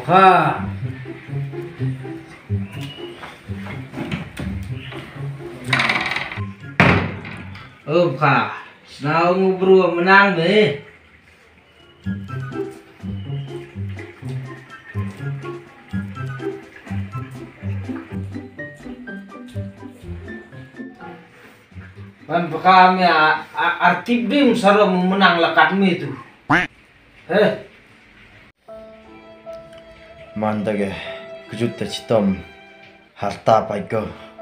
Ha. Ha. Senang ngobrol menang deh. Kan kami arti bim selalu menang lakat mi tu. Mandage kejut citom harta paiko.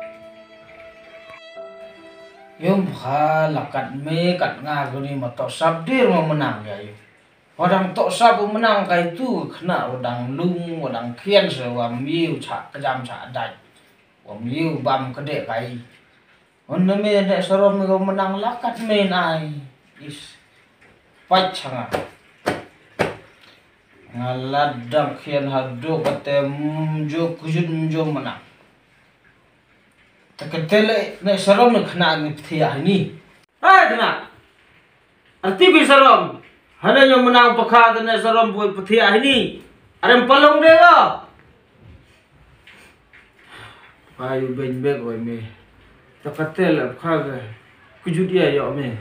Yom lakat mi kat ngaguni matok sabdir mau menang ya yum. Orang tok sabu menang kai tu kena orang lung orang kian sewam miu cak kejam cak dai. Wam miu bam kedek kai. Onda me nek sorom me menang lakat me nai. Is pacanga. Ngaladang kian hadu kate jo kujud jo menang. Taketele nek sorom me kena ni ptia ni. Kena. Arti bi sorom. Hana yang menang pakha nek sorom buat ptia ini. Arem palong de lo. Ayu ben bek oi me. Taketele pakha kujud dia yo me.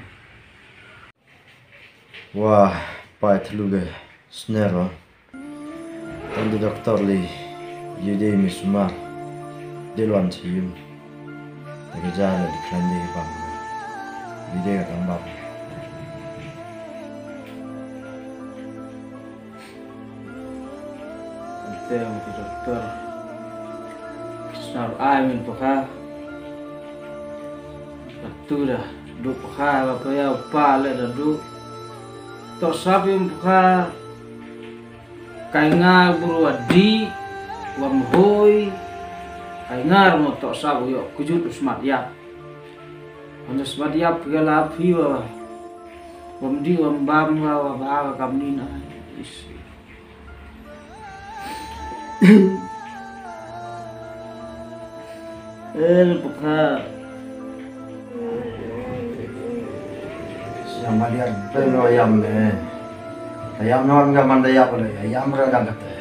Wah, pai tluge snero. Tanda doktor li yude misma delwan chiyum. Tapi jalan di klande bang. Yude ka bang. Teng doktor. Snar amin pakha. Betul dah. Duk pakha apa ya pale dah duk. Tok sabim pakha. Kainga buru adi wam hoi kaingar mo tok sabu yo kujut usmat yap anda smart yap gala piwa wam di wam bam wa ba kamnina is buka Siapa dia pelo ayam ayam non ga mandaya ko ayam ra ga kate.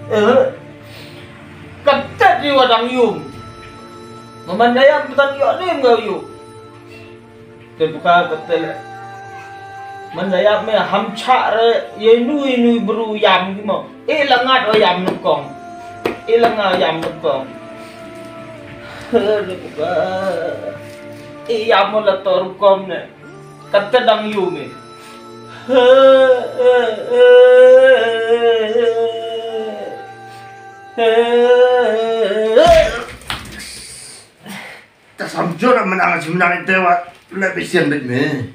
Kate di wadang yum. Mamandaya butan yo ni ngau yu. Te buka kate le. Mandaya me hamcha re ye nui bru yam ki mo. Langat o yam nukong. Langa yam nukong. Buka. Yam mo la tor kom ne. Kate dang yum me. Tak sampai orang menang sebenarnya dewa lebih sian betme.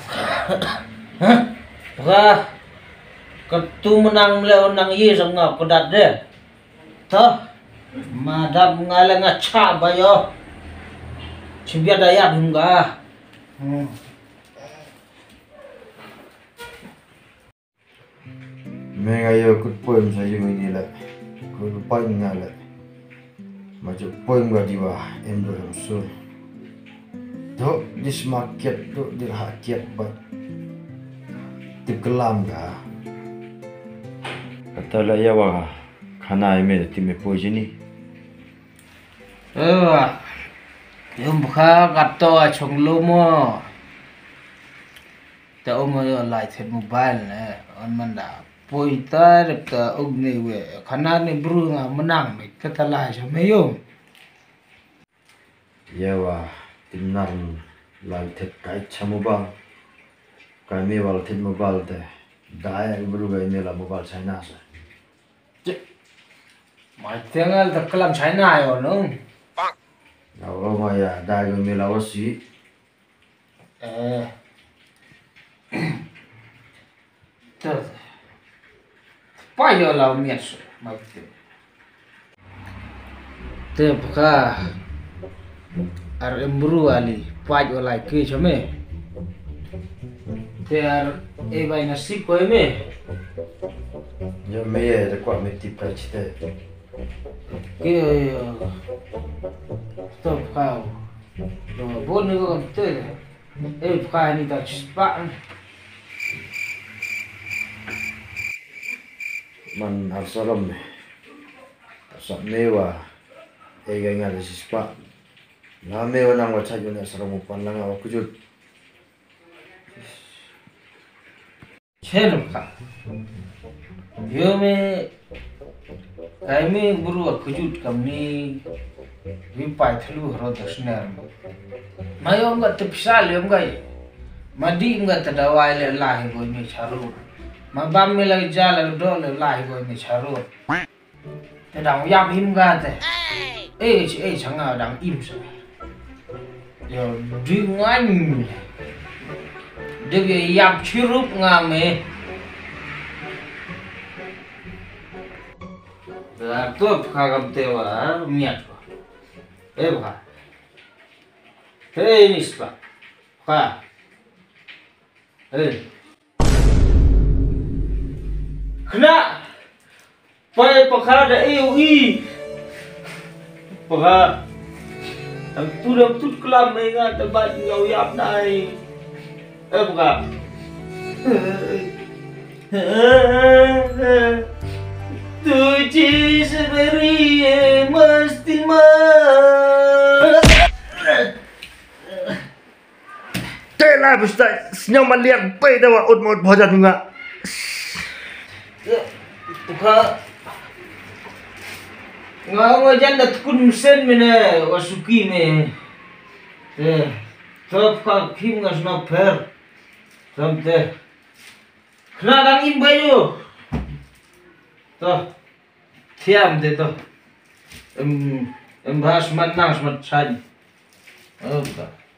Wah, ketu menang melawan nang ye sangga pedat deh. Toh, madam ngalang ngaca bayo. Cibiar daya hingga. Mengayo kut poem saya ini lah, kut poem ngala. Macam poem gak diwa ember usul. Tuh di market tuh di hakiat bat. Di kelam ga. Kata lah ya wah, kana ime time poem ini. Yang buka kata chong lomo. Tak umur lai set mobile on manda. Poita repta ugne we khana ni brunga menang me ketala sa mayom Yawa timnar lai thet kai chamobal kai me wal thet mobile te dai bruga me la mobile china sa mai tengal ta kalam china yo no yawa ma ya dai me la wasi Payo la mias magte. Te buka ar embru ali payo la ke chame. Te ar e vai nasip ko me. Yo me ya de kwa me tipa chite. Ke to buka. Do bonu ko te. E buka ni ta spa. Man harsalam mewa ega nga de sispa na mewa nang wa chayu na saramu panlanga wa kujut Chelum ka. Yo me kami buru kujut kami vipai thlu hro dasner. Mayom ga tipsal yom ga madi ga tadawai le lahi boy me charu. Mabam me lag jal do le lahi boy me charu. Te dang yam him ga te. Changa dang im sa. Yo dingan. Dege yap chirup nga me. Da to phagam te wa miat ko. Bha. Hey nispa. Pha. Khna. Pai pakha da ei. Pakha. Ang tut klam me nga ta ba ngau yap dai. Buka. Tuji seberi mesti Tela busta senyum maliak pai dawa ut bhaja tunga Buka. Ngau janda kun sen mene wasuki me. Top ka kim ngas na per. Sampai, kena dangin bayu, toh, tiam deh toh, bahas menang semat saja, oh bukan.